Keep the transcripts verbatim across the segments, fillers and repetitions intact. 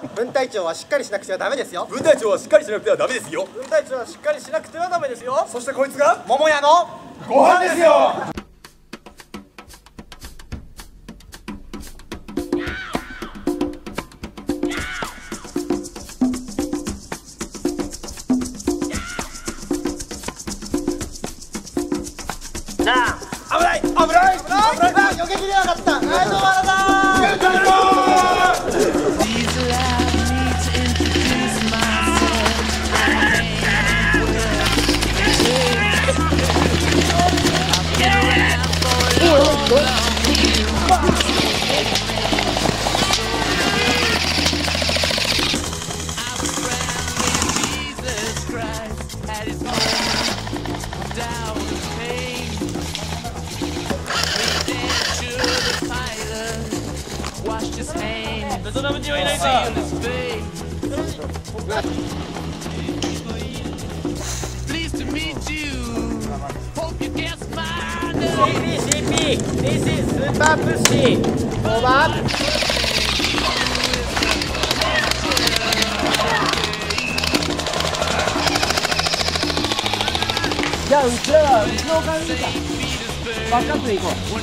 分隊長はしっかりしなくてはダメですよ。 分隊長はしっかりしなくてはダメですよ。 分隊長はしっかりしなくてはダメですよ。 そしてこいつが桃屋のご飯ですよ。 なあ、危ない危ない危ない危ない。あ、避けきれなかった。はい、どうもあなた。ベトナム人はいないさ。シーピー シーピー This is スーパープッシー。オーバー。じゃあうちらはうちのお金でいいか。バックアップで行こう。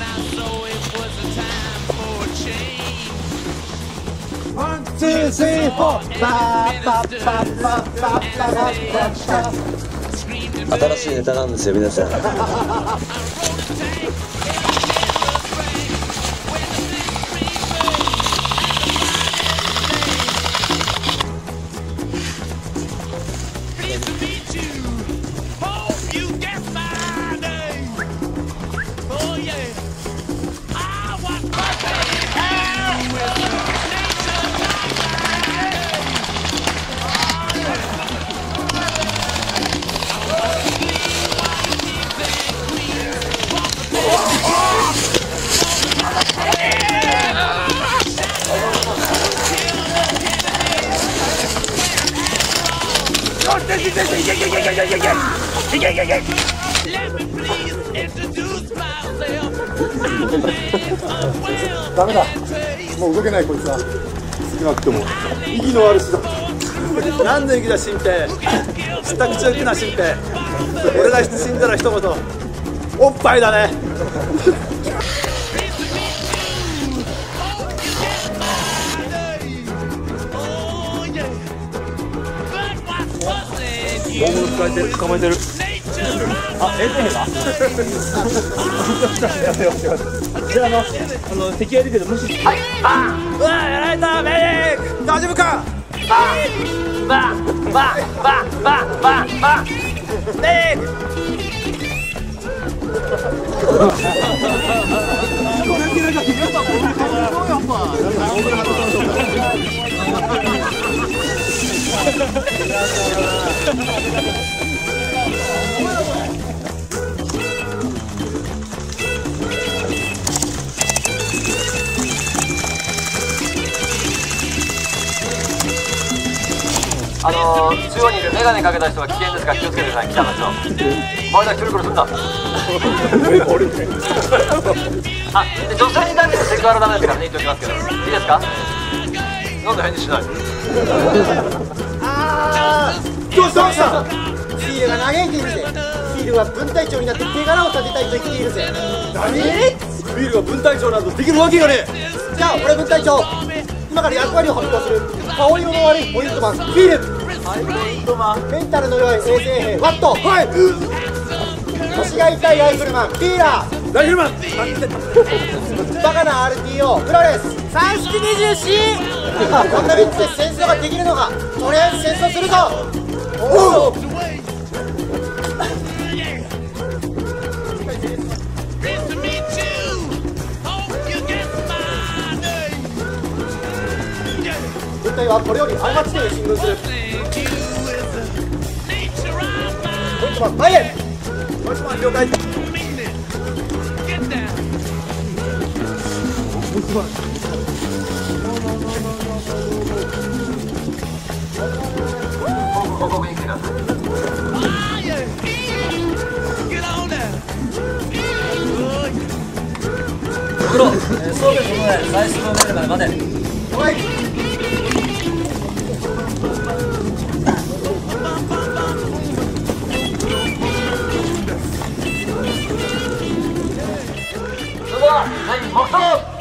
ワン、ツー、スリー、フォー。バーバッバッバッバッバッバッバッ。 新しいネタなんですよ皆さん。 ダメだ、もう動けないこいつは。少なくとも息のある人だ。 何の息だ新平。知った口を聞くな新平。俺が死んだら一言おっぱいだね。大物捕まえてる捕まえてる。あ、衛生兵だ。じゃああのあの敵がいるけど無視。はい。バン。うわやられたメイク。大丈夫か。バンバンバンバンバンバンバンメイク。 あのー、中央にいるメガネかけた人は危険ですから気をつけてください。北の人前田一人殺すんだ。あ、で女性に対してセクハラダメですからね、言っておきますけどいいですか。なんで返事しない。 あー、どうしたどうした。フィールが嘆いているぜ。フィールは分隊長になって手柄を立てたいと言っているぜ。 何？フィールが分隊長などできるわけがねえ。 じゃあ俺分隊長、今から役割を発表する。顔色の悪いポイントマンフィール。はい、ポイントマン。メンタルの弱い衛生兵ワット。はい。腰が痛いライフルマンピーラー。 ライフルマン。 バカな アールティーオー プロレス。三式にじゅうよん。こんなみっつで戦争ができるのか。とりあえず戦争するぞ。おお。軍隊はこれよりアルマ地点へ進軍する。ポイントマン前へ。 ポイントマン了解。 報告に来てください。 袋、装備を整え、最終のメールまで待て。 はい。 は全員黙祷。